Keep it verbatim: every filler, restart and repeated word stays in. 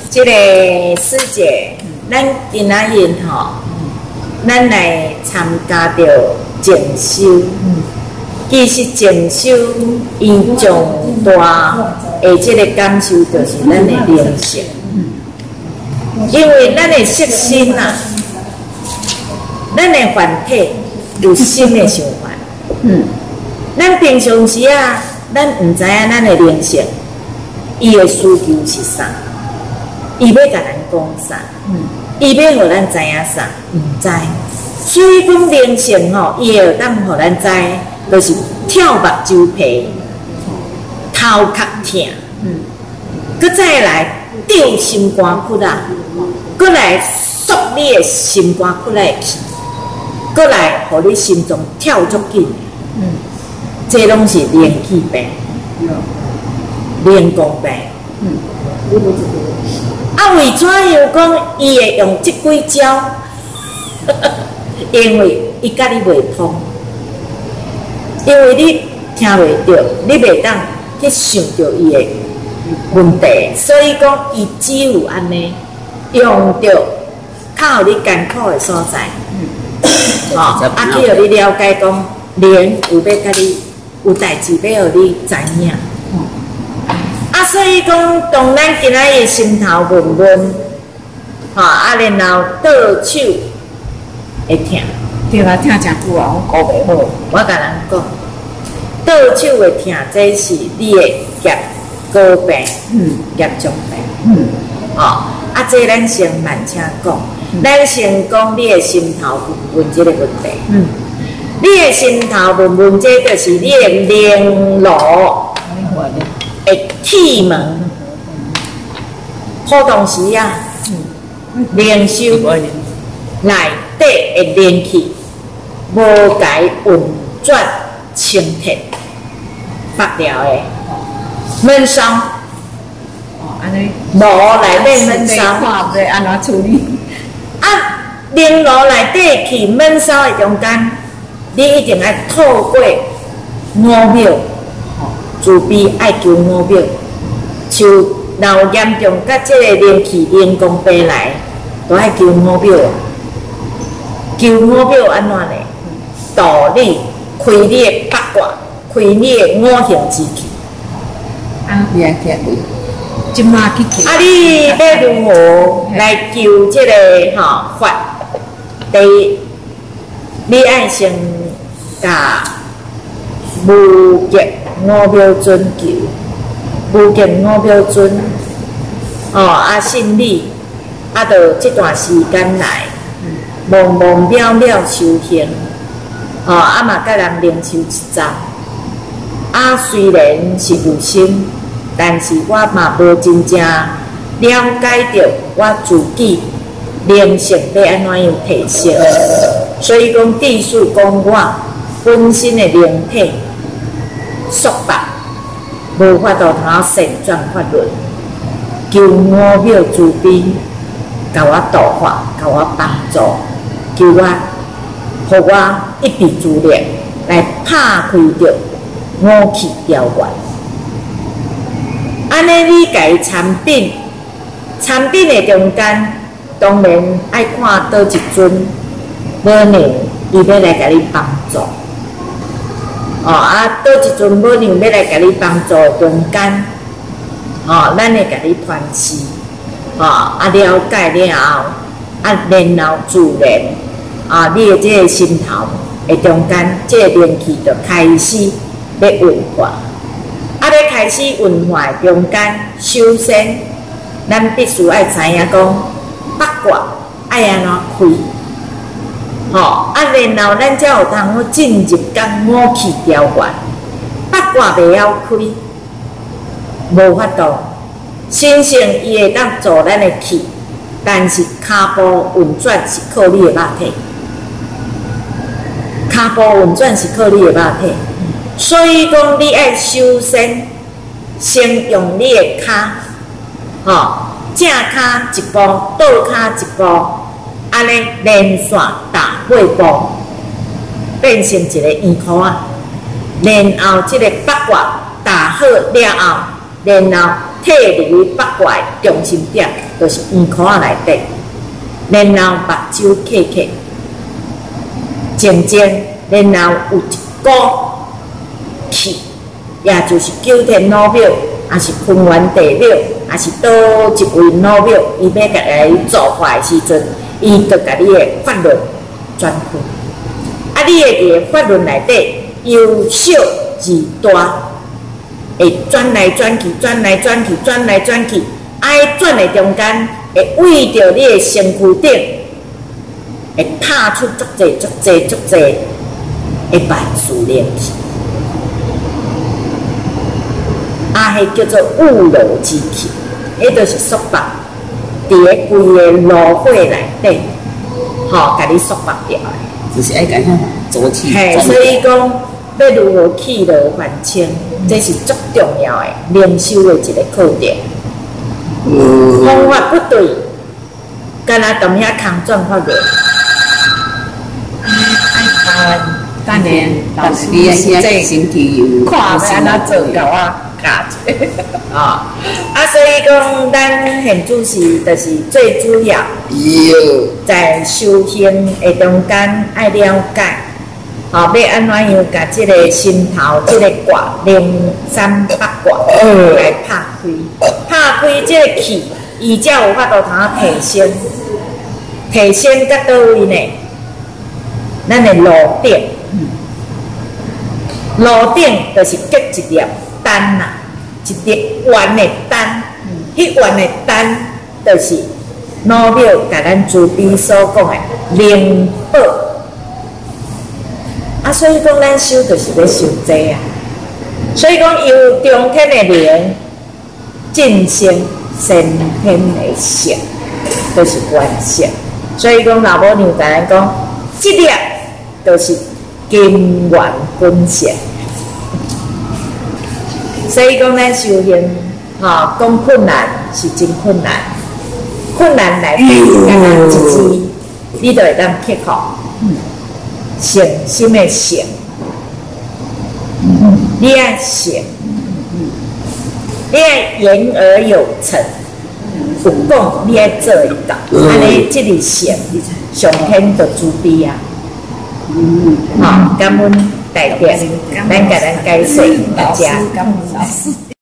这个师姐，咱今仔日吼，咱来参加着静修。其实静修伊上大的这个感受，就是咱的灵性。因为咱的色身啊，咱的凡体有心的想法。嗯，咱平常时啊，咱唔知影咱的灵性，伊的需求是啥？伊要甲咱讲啥？嗯，伊要互咱知影啥？唔知。所以讲灵性吼，伊会当互咱知，就是跳目睭皮，头壳痛，嗯，佮再来吊心肝骨啊，佮来缩你的心肝骨来气，佮来互你心脏跳足紧，嗯，这拢是灵气病，灵光病，嗯。啊，为怎样讲伊会用即几招？因为伊甲你袂通，因为你听袂着，你袂当去想着伊的问题，所以讲伊只有安尼用着较互你艰苦的所在，吼、哦，啊，去互你了解讲，灵有要甲你有代志要互你知影。啊，所以讲，当咱今仔日心头闷闷，吼，啊，然后倒手会痛， 对啦，痛真久啊，我顾袂好。 我甲人讲，倒手会痛，这是你的业高病，嗯，业重病，嗯，哦，啊，这咱先慢请讲，嗯、咱先讲你的心头闷闷这个问题，嗯，你的心头闷闷，这就是你的灵路。会气门，好同时啊，灵修内底的灵气无解运转清澈，发了的闷烧， 哦，安尼炉内面闷烧， 看要安怎处理？ 啊，灵炉内底去闷烧的中间，你一定要透过五秒。自闭爱求五秒，像若严重甲即个灵气灵光病来，都爱求五秒啊！求五秒安怎呢？导你开你的八卦，开你的五行之气。 啊，你来听你，即马去求。 啊，你要如何来求即个吼法？第一，你爱先甲无极。五秒准求，无见五秒准，哦啊，心理啊，到这段时间来，忙忙渺渺修行，哦啊嘛，甲人灵修一遭，啊虽然是有心，但是我嘛无真正了解着我自己灵性要安怎样提升，所以讲地术讲我本身的灵体。束缚，无法度通旋转法轮，求五秒慈悲，甲我度化，甲我帮助，求我，互我一臂之力来拍开着五气调源。安尼你家参顶，参顶的中间，当然爱看倒一尊老娘，伊要来甲你帮助。哦啊，倒一阵母娘要来甲你帮助中间，哦，咱会甲你传示，哦啊了解了后，啊然后自然，啊你的这个心头的中间，这个灵气就开始要运化，啊要开始运化的中间，首先咱必须爱知影讲八卦爱安怎开。吼、哦，啊，然后咱才有通好进入到五气调源，八卦袂晓开，无法度。身性伊会当助咱的气，但是骹步运转是靠你的肉体，骹步运转是靠你的肉体。所以讲，你爱首先先用你的骹，吼、哦，正骹一步，倒骹一步。安尼连续打八步，变成一个圆箍啊。然后即个八卦打好了后，然后摕入去八卦中心点，就是圆箍仔内底，然后目睭刻刻，渐渐，然后有一股气，也就是九天老庙，还是坤元地庙，还是倒一位老庙，伊要甲来做法的时阵，伊就甲你的法律转开。啊，你的个法律内底由小至大，会转来转去，转来转去，转来转去，爱转的中间会为着你的身躯顶，会拍出足济足济足济的万事灵气。啊，迄叫做雾楼之气，迄就是束缚，伫个规个炉火内底，吼，甲你束缚掉的。 就是爱讲浊气。 嘿，所以讲要如何去炉还清，这是足重要的灵修的一个课程。嗯、方法不对，干那踮遐空转法律。 当年老师现在身体有看要安怎做，甲我教者啊。啊，所以讲，咱现主是就是最主要，在修行的中间爱了解，吼、哦，要安怎样甲即个心头即、这个卦灵山八卦来拍开，拍开即个气，伊才有法度通提升，提升到倒位呢？咱的炉顶。炉顶就是结一粒丹呐，一粒圆的丹，迄圆的丹就是老庙甲咱祖辈所讲的灵宝。啊，所以讲咱修就是要修这啊，所以讲由中天的灵进升先天的性，就是原性。所以讲老母娘甲咱讲，这粒就是金元本性。所以讲，咱修行，吼、哦，讲困难是真困难，困难内底，敢若一字，你就会当克服。诚心的诚，你爱诚，你爱言而有成，有讲你爱做一到，安尼即个诚，上天就慈悲啊！好，感恩大家，咱甲咱解释大家。 感恩老师。